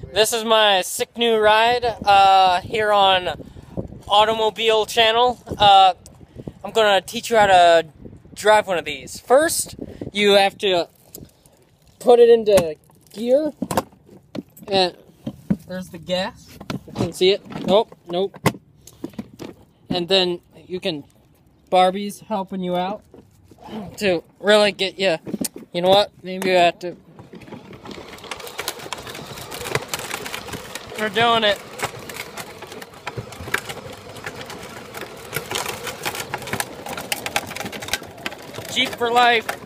This is my sick new ride here on Automobile Channel. I'm gonna teach you how to drive one of these. First, you have to put it into gear, and there's the gas. You can see it. Nope. And then you can, Barbie's helping you out to really get you. You know what? Maybe you have to. We're doing it. Jeep for life.